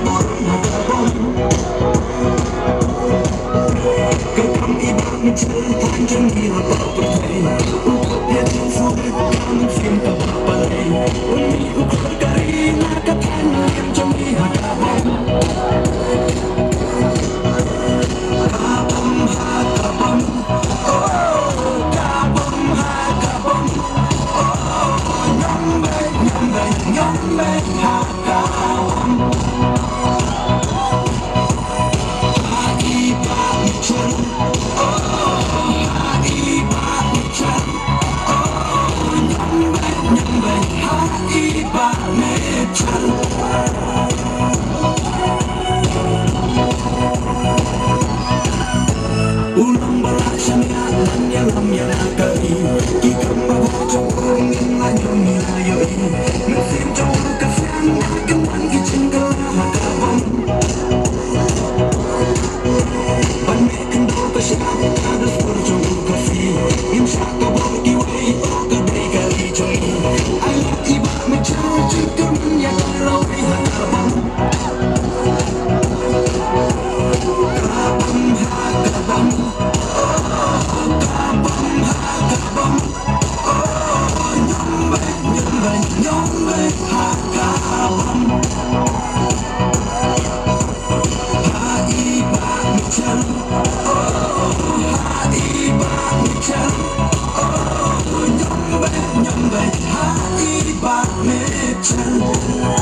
Ulang balik syariah dan yang kali kita mahu coba mengayu milayu mesin coba kasihan keman kicin kelah kabam banyak kendor kesyap harus bercoba kasih insya Allah kiwai kedai kali cari ayat ibak mencari keman yang kalau lihat kabam kabam Hãy subscribe cho kênh Ghiền Mì Gõ để không bỏ lỡ những video hấp dẫn.